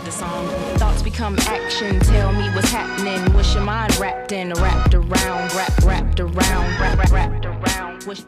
the song. Thoughts become action, tell me what's happening. What's your mind wrapped in, wrapped around, wrapped around, wrapped around. Wish.